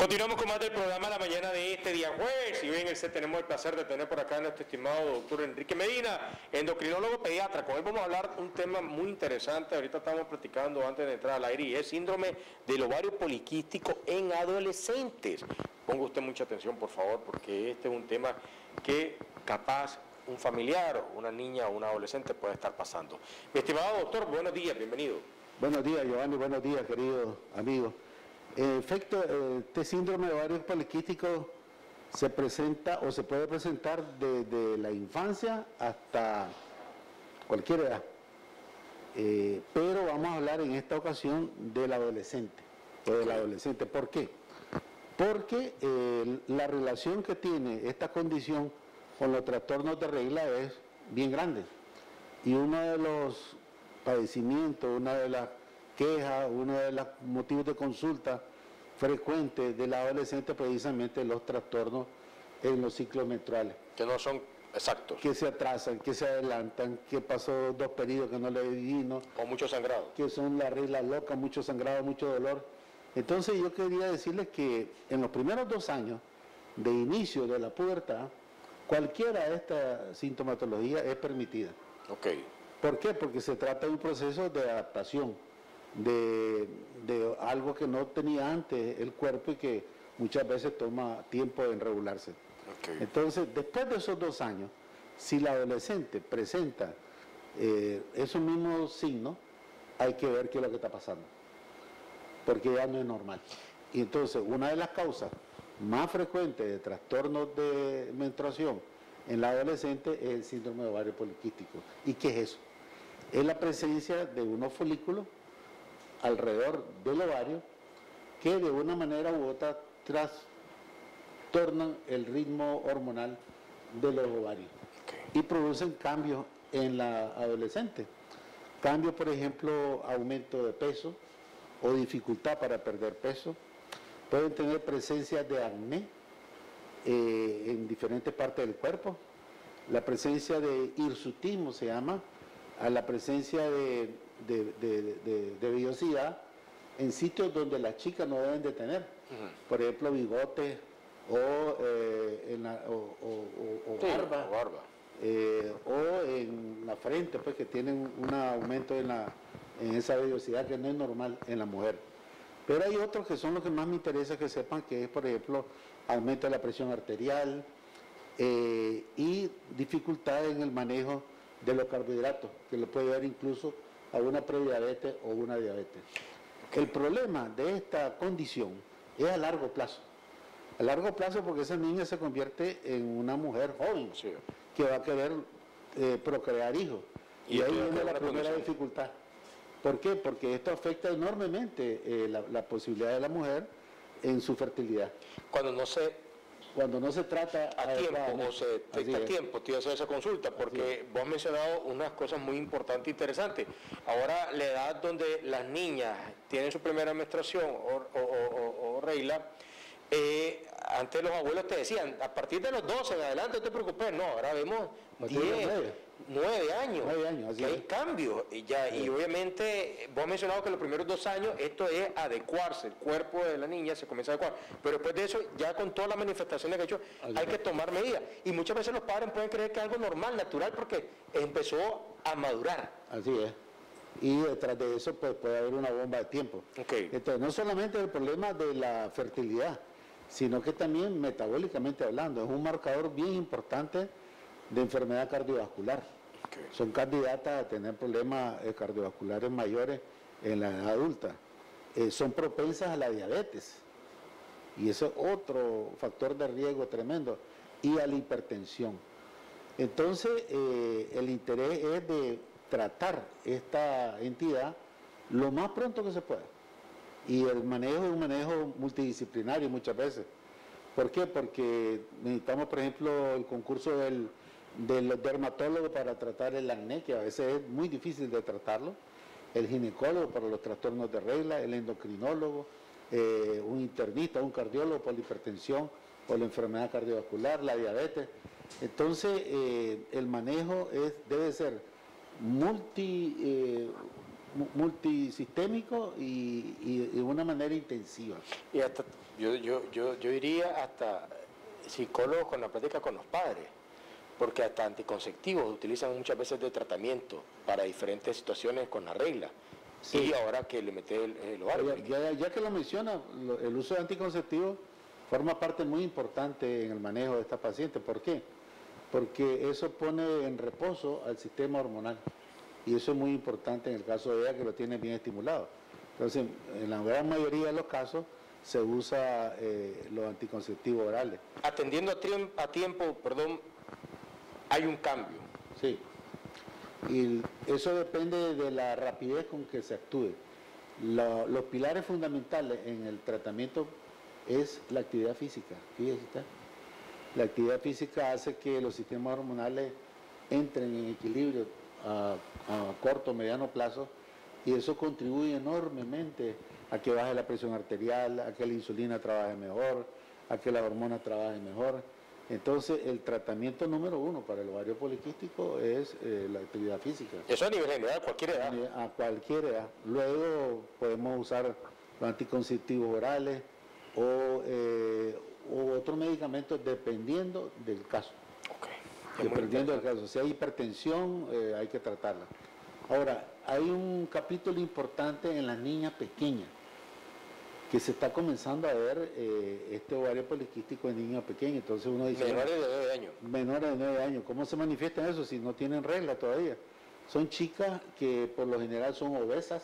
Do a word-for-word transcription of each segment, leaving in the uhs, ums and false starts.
Continuamos con más del programa La Mañana de este día jueves, y hoy en el set tenemos el placer de tener por acá a nuestro estimado doctor Enrique Medina, endocrinólogo pediatra. Con él vamos a hablar un tema muy interesante. Ahorita estamos platicando antes de entrar al aire, y es síndrome del ovario poliquístico en adolescentes. Ponga usted mucha atención, por favor, porque este es un tema que capaz un familiar, una niña o un adolescente puede estar pasando. Mi estimado doctor, buenos días, bienvenido. Buenos días, Giovanni, buenos días, queridos amigos. En efecto, este síndrome de ovario poliquístico se presenta o se puede presentar desde la infancia hasta cualquier edad. Eh, pero vamos a hablar en esta ocasión del adolescente, o del adolescente. ¿Por qué? Porque eh, la relación que tiene esta condición con los trastornos de regla es bien grande. Y uno de los padecimientos, una de las quejas, uno de los motivos de consulta frecuentes del adolescente, precisamente los trastornos en los ciclos menstruales. Que no son exactos. Que se atrasan, que se adelantan, que pasó dos periodos que no le vino. O mucho sangrado. Que son las reglas locas, mucho sangrado, mucho dolor. Entonces yo quería decirles que en los primeros dos años de inicio de la pubertad, cualquiera de estas sintomatologías es permitida. Ok. ¿Por qué? Porque se trata de un proceso de adaptación, de, de algo que no tenía antes el cuerpo y que muchas veces toma tiempo en regularse. Okay. Entonces, después de esos dos años, si la adolescente presenta eh, esos mismos signos, hay que ver qué es lo que está pasando, porque ya no es normal. Y entonces, una de las causas más frecuentes de trastornos de menstruación en la adolescente es el síndrome de ovario poliquístico. ¿Y qué es eso? Es la presencia de unos folículos alrededor del ovario que de una manera u otra trastornan el ritmo hormonal de los ovarios. Okay. Y producen cambios en la adolescente. Cambios, por ejemplo, aumento de peso o dificultad para perder peso. Pueden tener presencia de acné eh, en diferentes partes del cuerpo. La presencia de hirsutismo se llama, a la presencia de, de, de, de, de vellosidad en sitios donde las chicas no deben de tener. Uh-huh. Por ejemplo, bigotes o, eh, en la, o, o, o, sí, barba, o, barba. Eh, o en la frente, pues que tienen un aumento en, la, en esa vellosidad que no es normal en la mujer. Pero hay otros que son los que más me interesa que sepan, que es, por ejemplo, aumento de la presión arterial eh, y dificultad en el manejo de los carbohidratos, que le puede dar incluso a una prediabetes o una diabetes. Okay. El problema de esta condición es a largo plazo. A largo plazo porque esa niña se convierte en una mujer joven, sí, que va a querer eh, procrear hijos. Y, y ahí viene la primera dificultad. ¿Por qué? Porque esto afecta enormemente eh, la, la posibilidad de la mujer en su fertilidad. Cuando no se... Cuando no se trata a tiempo, o se detecta a tiempo, te iba a hacer esa consulta, porque vos has mencionado unas cosas muy importantes e interesantes. Ahora, la edad donde las niñas tienen su primera menstruación o, o, o, o regla, eh, antes los abuelos te decían, a partir de los doce en adelante no te preocupes, no, ahora vemos diez, nueve años, nueve años así que hay cambios, y, ya, sí. Y obviamente vos has mencionado que los primeros dos años esto es adecuarse, el cuerpo de la niña se comienza a adecuar, pero después de eso, ya con todas las manifestaciones que he hecho, así hay que tomar medidas, y muchas veces los padres pueden creer que es algo normal, natural, porque empezó a madurar. Así es. Y detrás de eso pues, puede haber una bomba de tiempo. Okay. Entonces, no solamente el problema de la fertilidad, sino que también metabólicamente hablando, es un marcador bien importante de enfermedad cardiovascular. Okay. Son candidatas a tener problemas eh, cardiovasculares mayores en la edad adulta. Eh, son propensas a la diabetes, y eso es otro factor de riesgo tremendo, y a la hipertensión. Entonces, eh, el interés es de tratar esta entidad lo más pronto que se pueda. Y el manejo es un manejo multidisciplinario muchas veces. ¿Por qué? Porque necesitamos, por ejemplo, el concurso del, del dermatólogo para tratar el acné, que a veces es muy difícil de tratarlo, el ginecólogo para los trastornos de regla, el endocrinólogo, eh, un internista, un cardiólogo por la hipertensión o la enfermedad cardiovascular, la diabetes. Entonces, eh, el manejo es, debe ser multi... Eh, multisistémico y, y de una manera intensiva. Y hasta yo, yo, yo, yo diría hasta psicólogos con la práctica con los padres, porque hasta anticonceptivos utilizan muchas veces de tratamiento para diferentes situaciones con la regla. Sí. Y ahora que le mete el, el ovario. Ya, ya, ya que lo menciona, lo, el uso de anticonceptivos forma parte muy importante en el manejo de esta paciente. ¿Por qué? Porque eso pone en reposo al sistema hormonal. Y eso es muy importante en el caso de ella, que lo tiene bien estimulado. Entonces, en la gran mayoría de los casos, se usa eh, los anticonceptivos orales. Atendiendo a, tri- a tiempo, perdón, hay un cambio. Sí. Y eso depende de la rapidez con que se actúe. La, los pilares fundamentales en el tratamiento es la actividad física. Fíjese usted. La actividad física hace que los sistemas hormonales entren en equilibrio a, a corto o mediano plazo, y eso contribuye enormemente a que baje la presión arterial, a que la insulina trabaje mejor, a que la hormona trabaje mejor. Entonces, el tratamiento número uno para el ovario poliquístico es eh, la actividad física. Eso a nivel general, a cualquier edad. A cualquier edad. Luego podemos usar los anticonceptivos orales o, eh, o otros medicamentos dependiendo del caso. Okay. Dependiendo del caso. Si hay hipertensión, eh, hay que tratarla. Ahora, hay un capítulo importante en las niñas pequeñas, que se está comenzando a ver eh, este ovario poliquístico en niños pequeños. Entonces uno dice... Menores de nueve años. Menores de nueve años. ¿Cómo se manifiesta eso si no tienen regla todavía? Son chicas que por lo general son obesas,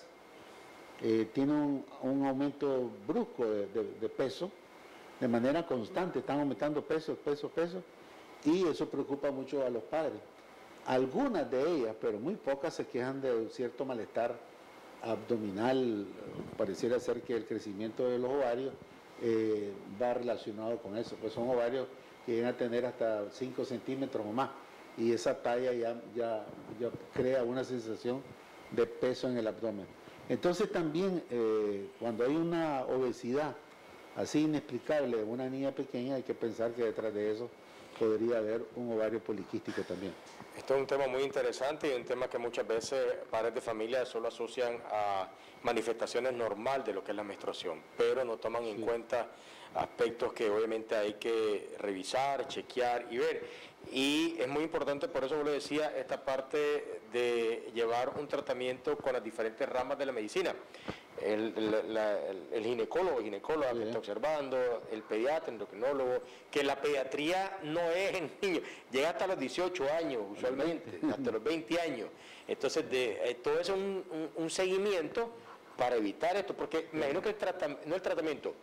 eh, tienen un, un aumento brusco de, de, de peso, de manera constante, están aumentando peso, peso, peso, y eso preocupa mucho a los padres. Algunas de ellas, pero muy pocas, se quejan de cierto malestar abdominal. Pareciera ser que el crecimiento de los ovarios eh, va relacionado con eso, pues son ovarios que llegan a tener hasta cinco centímetros o más, y esa talla ya, ya, ya crea una sensación de peso en el abdomen. Entonces también eh, cuando hay una obesidad así inexplicable en una niña pequeña, hay que pensar que detrás de eso podría haber un ovario poliquístico también. Esto es un tema muy interesante y un tema que muchas veces padres de familia solo asocian a manifestaciones normales de lo que es la menstruación, pero no toman en sí. cuenta aspectos que obviamente hay que revisar, chequear y ver. Y es muy importante, por eso yo le decía, esta parte de llevar un tratamiento con las diferentes ramas de la medicina. El, el, la, el, el ginecólogo, el ginecólogo sí. que está observando, el pediatra, el endocrinólogo, que la pediatría no es en niños, llega hasta los dieciocho años usualmente, hasta los veinte años. Entonces, de, eh, todo eso es un, un, un seguimiento para evitar esto, porque me imagino que el tratamiento, no el tratamiento,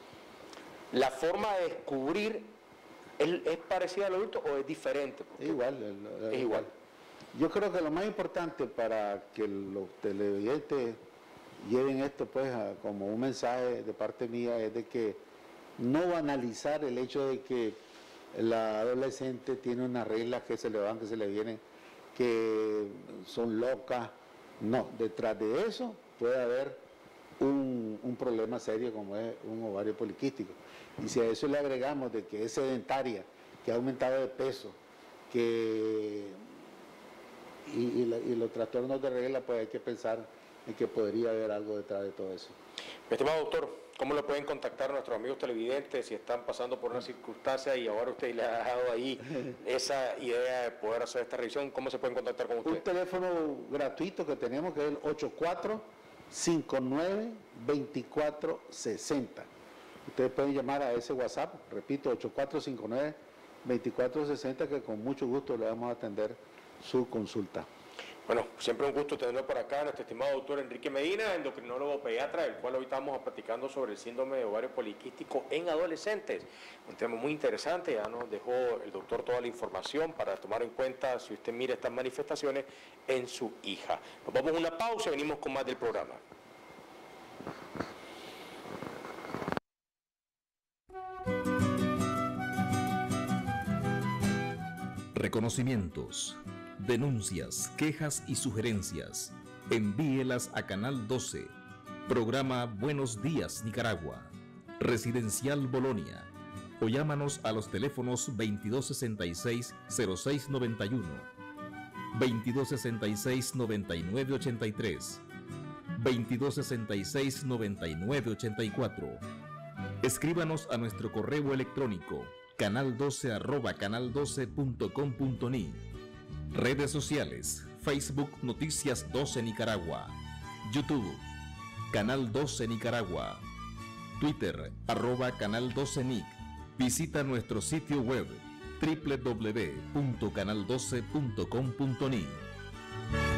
la forma de descubrir es, es parecida al adulto o es diferente. Es igual, el, el, es igual. Yo creo que lo más importante para que los televidentes lleven esto pues a, como un mensaje de parte mía, es de que no banalizar el hecho de que la adolescente tiene unas reglas que se le van, que se le vienen, que son locas. No, detrás de eso puede haber un, un problema serio como es un ovario poliquístico. Y si a eso le agregamos de que es sedentaria, que ha aumentado de peso, que y, y, la, y los trastornos de regla, pues hay que pensar en que podría haber algo detrás de todo eso. Mi estimado doctor, ¿cómo le pueden contactar a nuestros amigos televidentes si están pasando por una circunstancia y ahora usted le ha dejado ahí esa idea de poder hacer esta revisión? ¿Cómo se pueden contactar con usted? Un teléfono gratuito que tenemos, que es el ocho cuatro cinco nueve, dos cuatro seis cero. Ustedes pueden llamar a ese WhatsApp, repito, ocho cuatro cinco nueve, dos cuatro seis cero, que con mucho gusto le vamos a atender su consulta. Bueno, siempre un gusto tenerlo por acá, nuestro estimado doctor Enrique Medina, endocrinólogo pediatra, del cual hoy estamos platicando sobre el síndrome de ovario poliquístico en adolescentes. Un tema muy interesante, ya nos dejó el doctor toda la información para tomar en cuenta si usted mira estas manifestaciones en su hija. Nos vamos a una pausa y venimos con más del programa. Reconocimientos, denuncias, quejas y sugerencias. Envíelas a Canal doce, programa Buenos Días Nicaragua, Residencial Bolonia, o llámanos a los teléfonos veintidós sesenta y seis, cero seis noventa y uno, veintidós sesenta y seis, noventa y nueve ochenta y tres, veintidós sesenta y seis, noventa y nueve ochenta y cuatro, Escríbanos a nuestro correo electrónico canal doce arroba canal doce punto com punto ni. Redes sociales: Facebook Noticias doce Nicaragua, YouTube Canal doce Nicaragua, Twitter arroba Canal doce Nic. Visita nuestro sitio web doble u doble u doble u punto canal doce punto com punto ni.